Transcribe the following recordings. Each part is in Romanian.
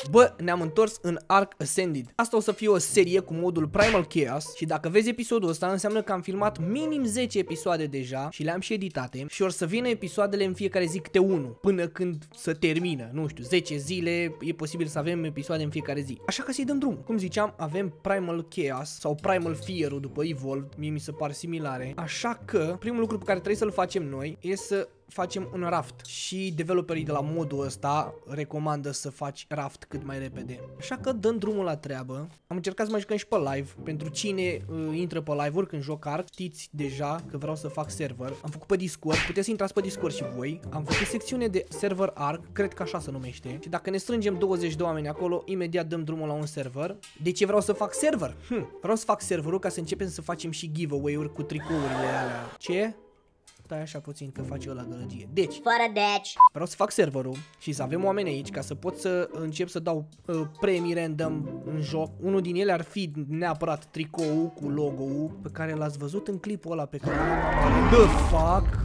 Bă, ne-am întors în Ark Ascended. Asta o să fie o serie cu modul Primal Chaos și dacă vezi episodul ăsta înseamnă că am filmat minim 10 episoade deja și le-am și editate și or să vină episoadele în fiecare zi câte unul până când să termină, nu știu, 10 zile e posibil să avem episoade în fiecare zi. Așa că să-i dăm drum. Cum ziceam, avem Primal Chaos sau Primal Fear-ul după Evolved, mie mi se par similare. Așa că primul lucru pe care trebuie să-l facem noi e să facem un raft și developerii de la modul ăsta recomandă să faci raft cât mai repede. Așa că dăm drumul la treabă. Am încercat să mai jucăm și pe live. Pentru cine intră pe live-uri când joc Ark, știți deja că vreau să fac server. Am făcut pe Discord, puteți să intrați pe Discord și voi. Am făcut secțiune de server Ark, cred că așa se numește. Și dacă ne strângem 20 de oameni acolo, imediat dăm drumul la un server. De ce vreau să fac server? Vreau să fac serverul ca să începem să facem și giveaway-uri cu tricourile alea. Ce? Stai așa puțin că face ăla gălăgie. Deci, fără deci, vreau să fac serverul și să avem oameni aici ca să pot să încep să dau premii random în joc. Unul din ele ar fi neapărat tricoul cu logo-ul pe care l-ați văzut în clipul ăla pe care l-am. The fuck?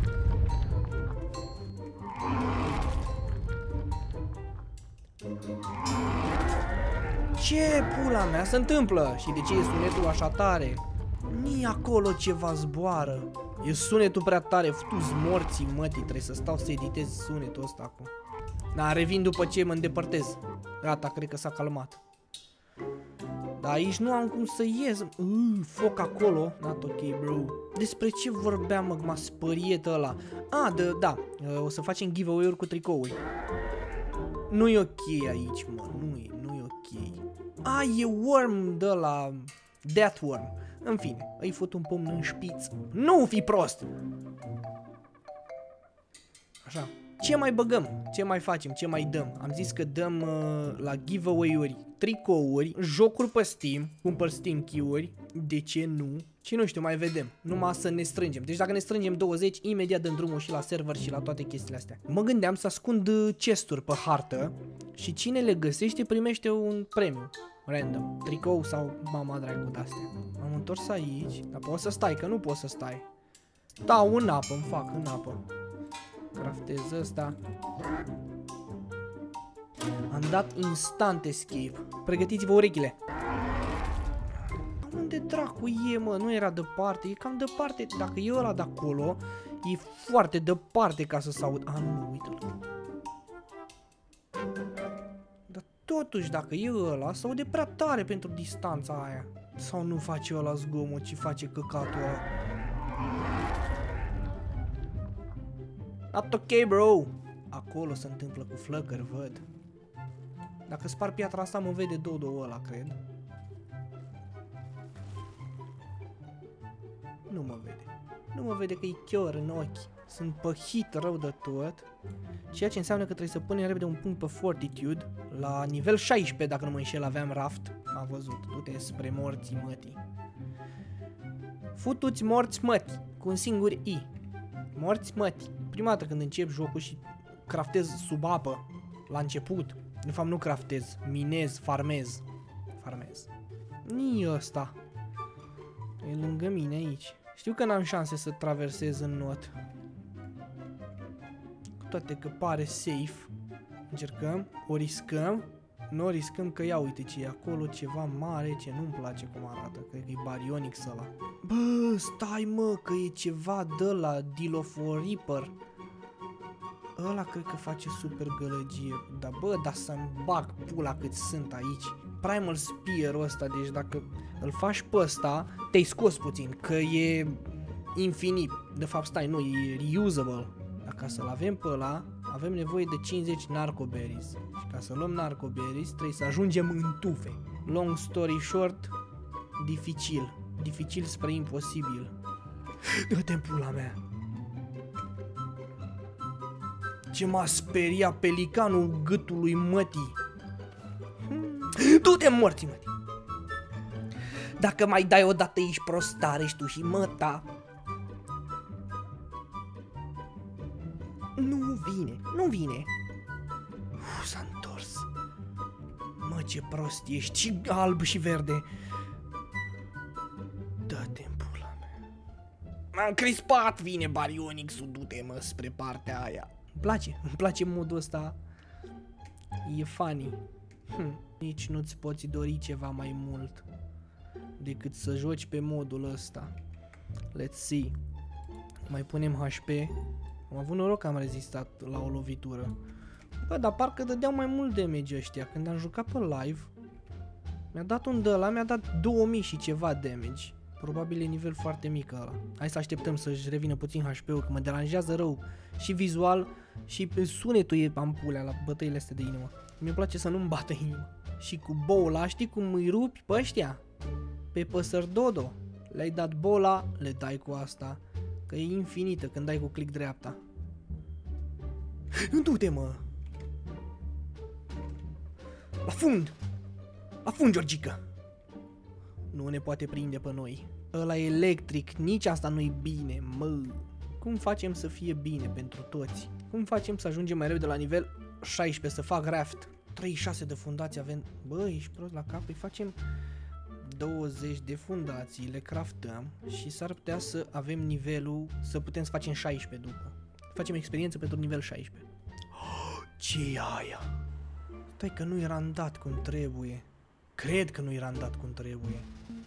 Ce pula mea se întâmplă? Și de ce e sunetul așa tare? Ni acolo ceva zboară. E sunetul prea tare, futu-ți morții mătii, trebuie să stau să editez sunetul ăsta acum. Da, revin după ce mă îndepărtez. Gata, cred că s-a calmat. Dar aici nu am cum să ies. Foc acolo. Not ok, bro. Despre ce vorbeam, mă, m-a spăriet ăla. Da, o să facem giveaway-uri cu tricouri. Nu-i ok aici, mă, nu-i ok. E worm de la Death Worm. În fine, îi fut un pumn în șpiț. Nu fi prost! Așa. Ce mai băgăm? Ce mai facem? Ce mai dăm? Am zis că dăm la giveaway-uri tricouri, jocuri pe Steam, cumpăr Steam key-uri, de ce nu? Și nu știu, mai vedem. Numai să ne strângem. Deci dacă ne strângem 20, imediat dăm drumul și la server și la toate chestiile astea. Mă gândeam să ascund chesturi pe hartă și cine le găsește primește un premiu. Random, tricou sau mama dracu de-astea. M-am întors aici, dar poți să stai, că nu poți să stai. Stau în apă, îmi fac în apă. Craftez ăsta. Am dat instant escape. Pregătiți-vă urechile. Unde dracu e, mă? Nu era departe, e cam departe. Dacă e ăla de acolo, e foarte departe ca să s-aud. Nu, uite-l. Totuși, dacă e ăla, s-aude prea tare pentru distanța aia. Sau nu face ăla zgomot, ci face căcatul ăla. Not ok, bro. Acolo se întâmplă cu flăcări, văd. Dacă spar piatra asta, mă vede Dodo ăla, cred. Nu mă vede. Nu mă vede că e chior în ochi. Sunt păhit rău de tot. Ceea ce înseamnă că trebuie să punem repede un punct pe Fortitude. La nivel 16, dacă nu mă înșel, aveam raft. Am văzut. Du-te spre morții mătii. Futuți morți mătii. Cu un singur I. Morți mătii. Prima dată când încep jocul și craftez sub apă. La început. De fapt nu craftez. Minez, farmez. Nici ăsta. E lângă mine aici. Știu că n-am șanse să traversez în not. Cu toate că pare safe. Încercăm, o riscăm. Nu o riscăm că ia uite ce e acolo, ceva mare ce nu-mi place cum arată. Cred că e Baryonyx ăla. Bă, stai mă, că e ceva de la Dilophosaurus Reaper. Ăla cred că face super gălăgie. Dar bă, dar să-mi bag pula cât sunt aici. Primal Spear-ul ăsta, deci dacă îl faci pe ăsta, te-ai scos puțin, că e infinit. De fapt, stai, nu, e reusable. Dar ca să-l avem pe ăla, avem nevoie de 50 narcoberries. Și ca să luăm narcoberries, trebuie să ajungem în tufe. Long story short, dificil. Dificil spre imposibil. Dă-te în pula mea. Ce m-a speriat pelicanul gâtului mătii. Du-te morții, mătii. Dacă mai dai odată ești prostare, ești tu și măta. Nu vine. S-a întors. Mă, ce prost ești, și alb și verde. Dă-te în pula mea. M-am crispat, vine Baryonyx-ul, du-te mă spre partea aia. Îmi place modul ăsta. E funny. Nici nu-ți poți dori ceva mai mult decât să joci pe modul ăsta. Let's see. Mai punem HP. Am avut noroc că am rezistat la o lovitură. Bă, dar parcă dădeau mai mult damage ăștia. Când am jucat pe live, mi-a dat un de ăla, mi-a dat 2000 și ceva damage. Probabil e nivel foarte mic ăla. Hai să așteptăm să-și revină puțin HP-ul, că mă deranjează rău și vizual și pe sunetul e ampulea la bătăile astea de inimă. Mi-e place să nu-mi bată inima. Și cu bola, știi cum îi rupi pe ăștia? Pe păsări dodo. Le-ai dat bola, le dai cu asta. Că e infinită când dai cu click dreapta. Nu du-te, mă! La fund! La fund, Georgica! Nu ne poate prinde pe noi. Ăla e electric, nici asta nu-i bine, mă! Cum facem să fie bine pentru toți? Cum facem să ajungem mai repede la nivel 16, să fac raft? 36 de fundații avem... Bă, ești prost la cap? Îi facem 20 de fundații, le craftăm și s-ar putea să avem nivelul, să putem să facem 16 după. Facem experiență pentru nivel 16. Oh, ce e aia? Stai că nu e randat cum trebuie. Cred că nu e randat cum trebuie.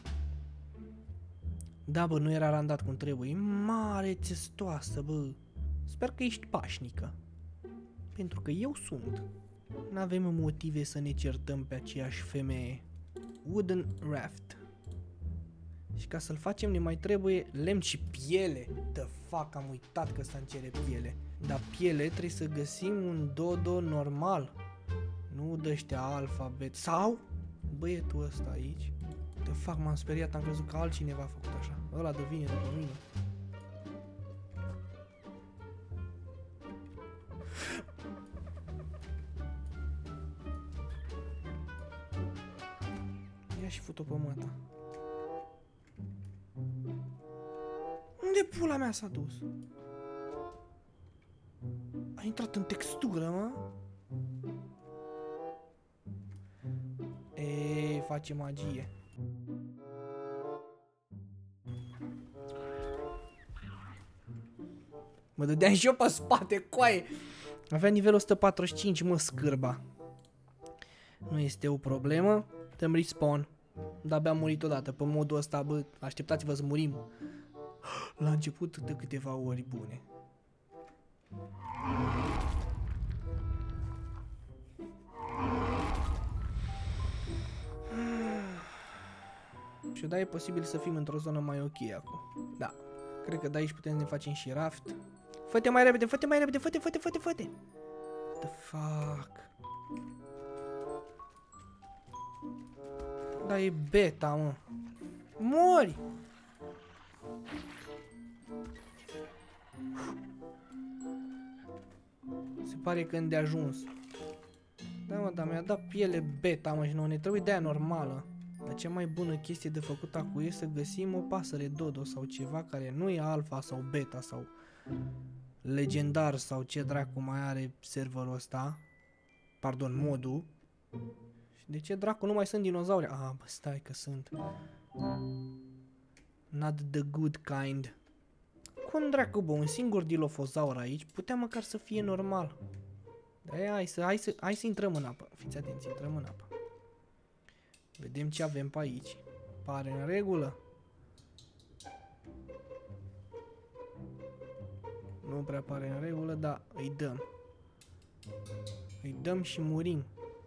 Da, bă, nu era randat cum trebuie. E mare testoasă, bă. Sper că ești pașnică. Pentru că eu sunt. N-avem motive să ne certăm pe aceeași femeie. Wooden raft. Și ca să-l facem ne mai trebuie lemn și piele. The fuck, am uitat că ăsta îmi cere piele. Dar piele trebuie să găsim un dodo normal. Nu de-ăștia alfabet. Sau băietul ăsta aici. The fuck, m-am speriat, am crezut că altcineva a făcut așa. Ăla de vine după mine. Ia și fut-o pe măta. Unde pula mea s-a dus? A intrat în textură, mă? Eee, face magie. Mă dădeam și eu pe spate, coaie. Avea nivelul 145, mă, scârba. Nu este o problemă. Dăm respawn. De-abia am murit odată pe modul ăsta, bă. Așteptați-vă să murim la început de câteva ori bune. Și da, e posibil să fim într-o zonă mai ok acum. Da. Cred că de aici putem să ne facem și raft. Fă-te mai repede, fă-te mai repede, fă-te, fă-te, fă-te, fă-te. The fuck. Da, e beta, mă. Mori! Se pare că îndeajuns. Da, mă, dar mi-a dat piele beta, mă, și nouă ne trebuie de aia normală. Dar cea mai bună chestie de făcut acum e să găsim o pasăre dodo sau ceva care nu e alfa sau beta sau legendar sau ce dracu mai are serverul ăsta. Pardon, modul. Și de ce dracu nu mai sunt dinozauri? Ah, bă, stai că sunt. Not the good kind. Cum dracu, bă, un singur dilofozaur aici putea măcar să fie normal. De-aia hai să intrăm în apă. Fiți atenți, intrăm în apă. Vedem ce avem pe aici. Pare în regulă. Nu prea pare în regulă, dar îi dăm. Îi dăm și murim.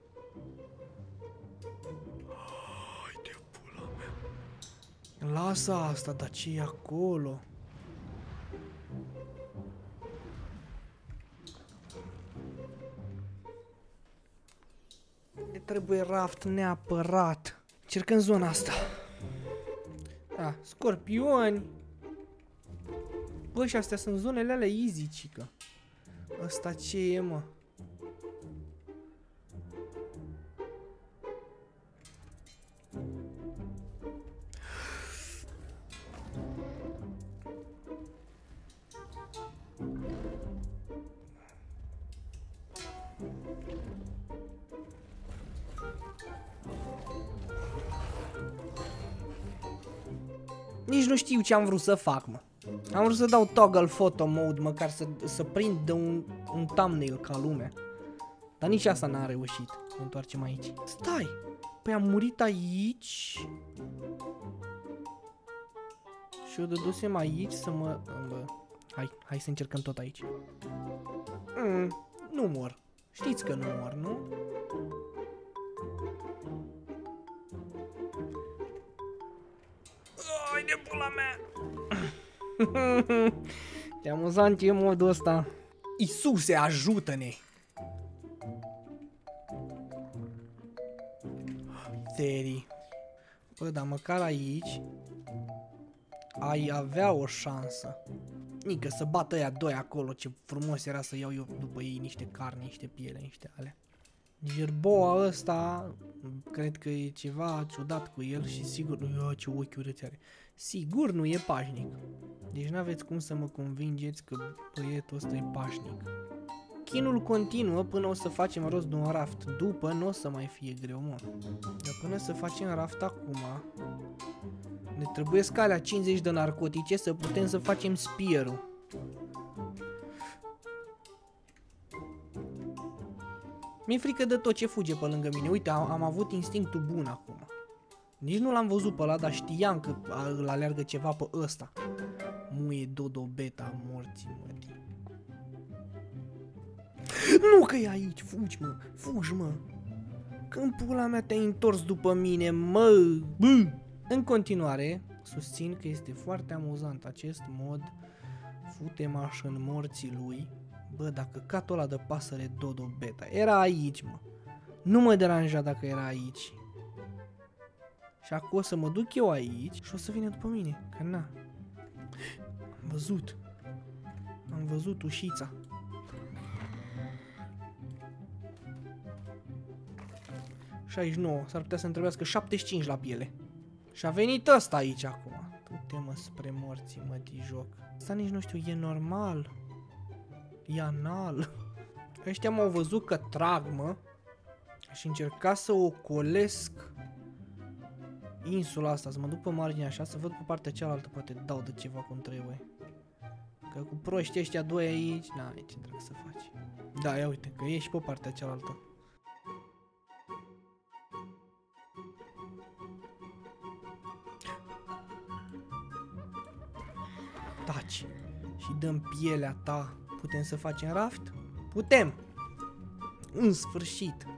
Hai de pula mea. Lasă asta, dar ce e acolo? Ne trebuie raft neapărat. Cercăm zona asta. Ah, scorpioni. Bă, și astea sunt zonele alea easy, cică. Asta ce e, mă? Nici nu știu ce am vrut să fac, mă. Am vrut să dau toggle photo mode, măcar să prind de un thumbnail ca lumea. Dar nici asta n-a reușit. Ne întoarcem aici. Stai! Păi am murit aici. Și eu dădusem aici să mă... Bă, hai să încercăm tot aici. Nu mor. Știți că nu mor, nu? Ai de pula mea! Ce amuzant e modul ăsta. Iisuse, ajută-ne! Teri. Bă, dar măcar aici ai avea o șansă. Nică să bată ăia doi acolo, ce frumos era să iau eu după ei niște carne, niște piele, niște alea. Gerboa ăsta, cred că e ceva ciudat cu el și sigur, ce ochi urâți are. Sigur nu e pașnic. Deci n-aveți cum să mă convingeți că băietul ăsta e pașnic. Chinul continuă până o să facem rost de un raft. După nu o să mai fie greu, mă. Dar până să facem raft acum, ne trebuie alea 50 de narcotice să putem să facem spear-ul. Mi-e frică de tot ce fuge pe lângă mine. Uite, am avut instinctul bun acum. Nici nu l-am văzut pe ăla, dar știam că îl aleargă ceva pe ăsta. Muie Dodo Beta morții, mătii. Nu că e aici, fugi, mă, fugi, mă. Când pula mea te-ai întors după mine, mă. Bă. În continuare, susțin că este foarte amuzant acest mod. Fute-maș în morții lui. Bă, dacă catul ăla de pasăre Dodo Beta era aici, mă. Nu mă deranja dacă era aici. Și acum o să mă duc eu aici și o să vină după mine, că na. Am văzut ușița. Și 69, s-ar putea să-mi trebuiască 75 la piele. Și a venit ăsta aici acum. Du-te-mă spre morții, mă, de joc. Asta nici nu știu, e normal. E anal. Ăștia m-au văzut că trag, mă. Și încerca să ocolesc insula asta, să mă duc pe marginea așa, să văd pe partea cealaltă, poate dau de ceva cum trebuie. Că cu proștii ăștia doi aici, n-ai ce trebuie să faci. Da, ia uite, că e și pe partea cealaltă. Taci. Și dăm pielea ta. Putem să facem raft? Putem! În sfârșit!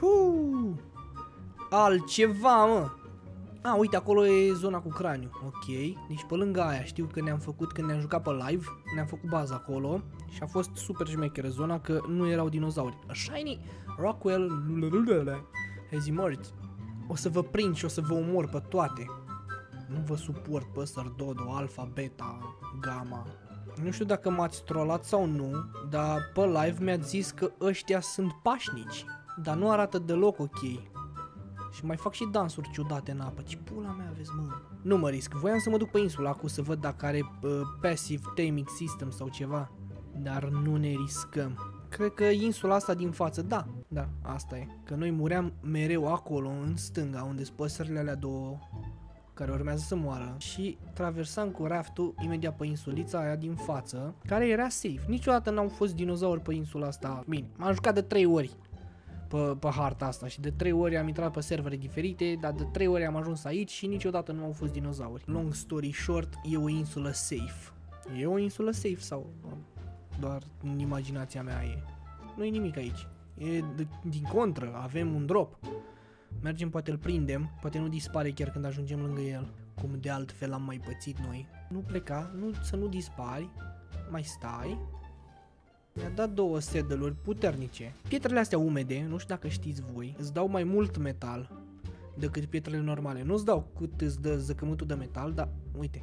Altceva, mă! A, uite, acolo e zona cu craniu. Ok, deci pe lângă aia știu că ne-am făcut, când ne-am jucat pe live, ne-am făcut baza acolo și a fost super șmecheră zona, că nu erau dinozauri. A shiny Rockwell has emerged. O să vă prind și o să vă omor pe toate. Nu vă suport păsări Dodo, Alpha, Beta, Gamma. Nu știu dacă m-ați trollat sau nu, dar pe live mi-ați zis că ăștia sunt pașnici. Dar nu arată deloc ok. Și mai fac și dansuri ciudate în apă. Ce pula mea aveți, mă? Nu mă risc. Voiam să mă duc pe insula acum să văd dacă are passive taming system sau ceva. Dar nu ne riscăm. Cred că insula asta din față, da. Da, asta e. Că noi muream mereu acolo, în stânga, unde sunt păsările alea două care urmează să moară. Și traversam cu raftul imediat pe insulița aia din față, care era safe. Niciodată n-au fost dinozauri pe insula asta. Bine, m-am jucat de 3 ori pe harta asta și de 3 ori am intrat pe servere diferite, dar de 3 ori am ajuns aici și niciodată nu au fost dinozauri. Long story short, e o insulă safe. E o insulă safe sau doar în imaginația mea e? Nu e nimic aici. E din contră, avem un drop. Mergem, poate îl prindem, poate nu dispare chiar când ajungem lângă el. Cum de altfel am mai pățit noi. Nu pleca, să nu dispari. Mai stai. Mi-a dat 2 saddle-uri puternice. Pietrele astea umede, nu știu dacă știți voi, îți dau mai mult metal decât pietrele normale. Nu îți dau cât îți dă zăcământul de metal, dar uite.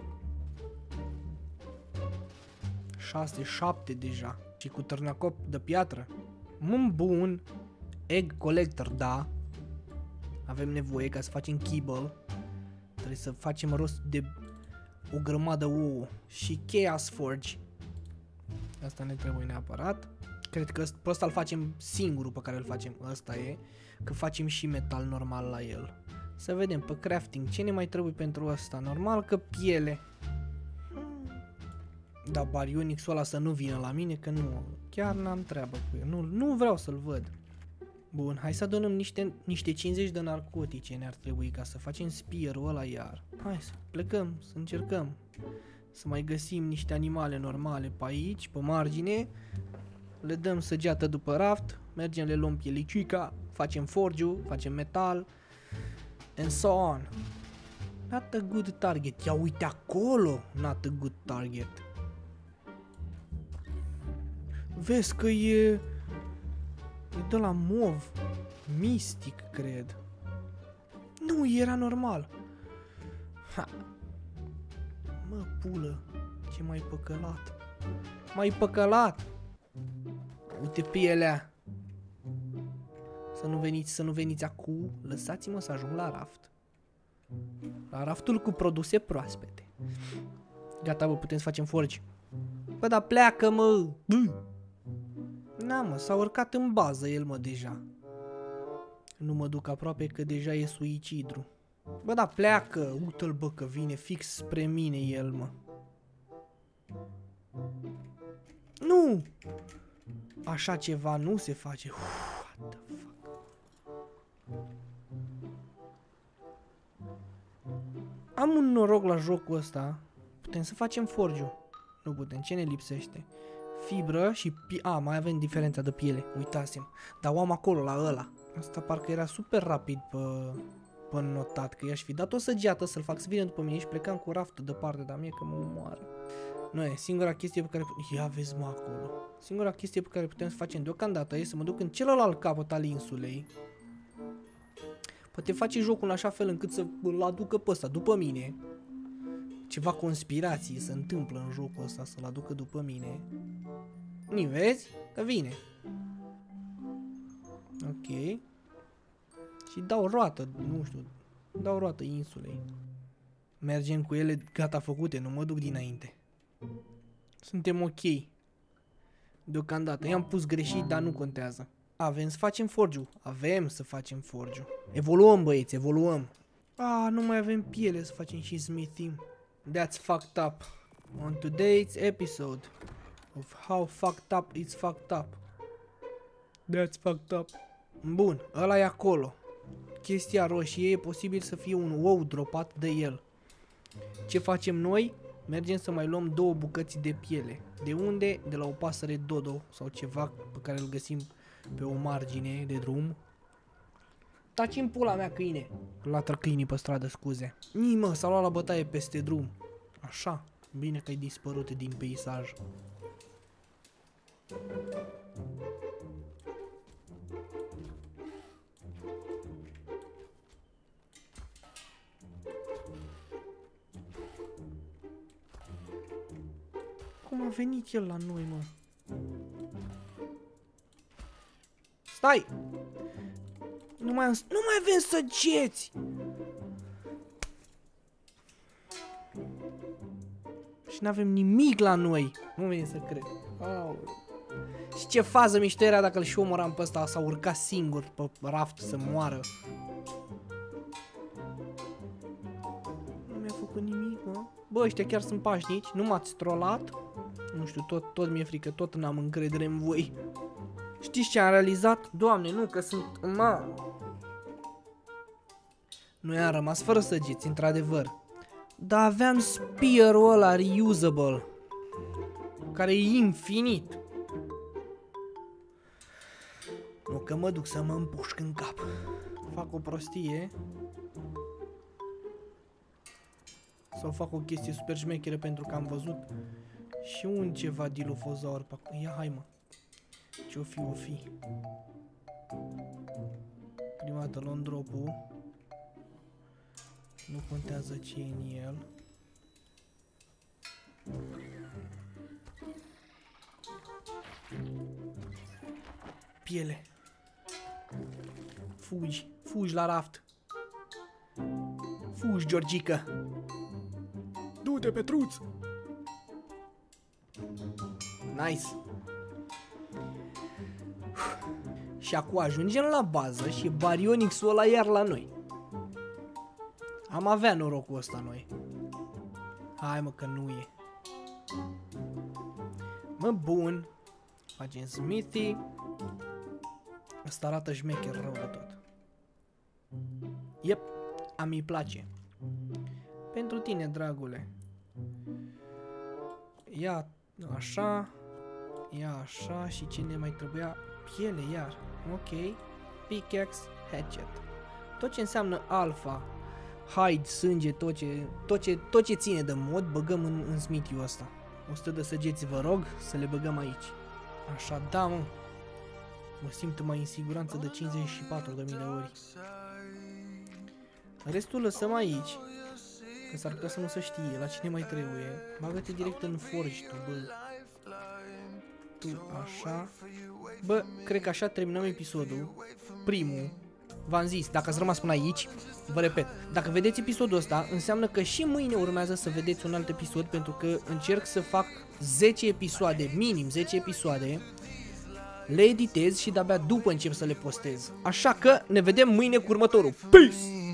6, 7 deja. Și cu târnacop de piatră. Bun. Egg collector, da. Avem nevoie ca să facem kibble. Trebuie să facem rost de o grămadă ouă. Și Chaos Forge. Asta ne trebuie neapărat. Cred că pe ăsta îl facem singurul pe care îl facem. Ăsta e. Că facem și metal normal la el. Să vedem pe crafting ce ne mai trebuie pentru ăsta. Normal că piele. Da, Baryonyx-ul ăla să nu vină la mine, că nu, chiar n-am treabă cu el. Nu vreau să-l văd. Bun, hai să adunăm niște 50 de narcotice ne-ar trebui ca să facem spear-ul ăla iar. Hai să plecăm, să încercăm. Să mai găsim niște animale normale pe aici, pe margine. Le dăm săgeată după raft, mergem, le luăm pielicica, facem forgiu, facem metal, and so on. Not a good target. Ia uite acolo, not a good target. Vezi că e de la mov, mistic, cred. Nu, era normal. Ha. Mă, pulă, ce m-ai păcălat. M-ai păcălat. Uite pielea. Să nu veniți acum. Lăsați-mă să ajung la raft. La raftul cu produse proaspete. Gata, bă, putem să facem forgi. Bă, dar pleacă, mă. Na, mă, s-a urcat în bază el, mă, deja. Nu mă duc aproape că deja e suicidru. Bă, da, pleacă. Uite-l, bă, că vine fix spre mine el, mă. Nu! Așa ceva nu se face. What the fuck? Am un noroc la jocul ăsta. Putem să facem forgiu. Nu putem. Ce ne lipsește? Fibră și... mai avem diferența de piele. Uitasem. Dar o am acolo, la ăla. Asta parcă era super rapid pe notat. Că i-aș fi dat o săgeată să-l fac să vină după mine și plecam cu raftul departe. Dar mie că mă omoară. Nu e. Singura chestie pe care... Ia vezi, mă, acolo. Singura chestie pe care putem să facem deocamdată e să mă duc în celălalt capăt al insulei. Poate face jocul în așa fel încât să-l aducă pe ăsta după mine. Ceva conspirații se întâmplă în jocul ăsta să-l aducă după mine. Nu vezi? Că vine. Ok. Și dau roată, nu știu. Dau roată insulei. Mergem cu ele gata făcute, nu mă duc dinainte. Suntem ok. Deocamdată. I-am pus greșit, dar nu contează. Avem să facem forgiu. Avem să facem forgiu. Evoluăm, băieți, evoluăm. Nu mai avem piele să facem și smithing. That's fucked up. On today's episode of how fucked up it's fucked up. That's fucked up. Bun, ăla e acolo. Chestia roșie e posibil să fie un ou dropat de el. Ce facem noi? Mergem să mai luăm 2 bucăți de piele. De unde? De la o pasăre dodo sau ceva pe care îl găsim pe o margine de drum. Taci în pula mea, câine. Latră câinii pe stradă, scuze. Mă, s-a luat la bătaie peste drum. Așa, bine că ai dispărut din peisaj. Cum a venit el la noi, mă? Stai! Nu mai avem săgeți! Și n-avem nimic la noi. Nu vine să cred. Și ce fază mișto era dacă îl și omoram pe ăsta, s-a urcat singur pe raft să moară. Nu mi-a făcut nimic, mă. Bă, ăștia chiar sunt pașnici. Nu m-ați trollat? Nu știu, tot mi-e frică, tot n-am încredere în voi. Știți ce am realizat? Doamne, nu, că sunt... Nu i-am rămas fără săgeți, într-adevăr. Dar aveam spear-ul ăla reusable, care e infinit. Nu că mă duc să mă împușc în cap. Fac o prostie. Sau fac o chestie super șmecheră pentru că am văzut și un ceva dilofozaur pe acolo. Ia, hai, mă. Ce-o fi, o fi. Prima dată luăm drop-ul. Nu contează ce e în el. Piele. Fugi, fugi la raft. Fugi, Georgica. Du-te, Petruț. Nice. Și acum ajungem la bază și Baryonyx-ul ăla iar la noi. Am avea norocul ăsta noi. Hai, mă, că nu e. Mă, bun. Facem Smithy. Ăsta arată șmecher rău de tot. Yep, a mi-i place. Pentru tine, dragule. Ia așa. Ia așa și ce ne mai trebuia? Piele iar. Ok. Pickaxe, hatchet. Tot ce înseamnă alfa, hide, sânge, tot ce ține de mod, băgăm în Smithy-ul ăsta. 100 de săgeți, vă rog, să le băgăm aici. Așa, da, mă. Mă simt mai în siguranță de 54.000 de ori. Restul lăsăm aici. Că s-ar putea să nu se știe la cine mai trebuie. Bagă-te direct în forge tu, bă. Tu, așa. Bă, cred că așa terminăm episodul. Primul. V-am zis, dacă ați rămas până aici, vă repet, dacă vedeți episodul ăsta, înseamnă că și mâine urmează să vedeți un alt episod, pentru că încerc să fac 10 episoade, minim 10 episoade, le editez și de-abia după încep să le postez. Așa că ne vedem mâine cu următorul. Peace!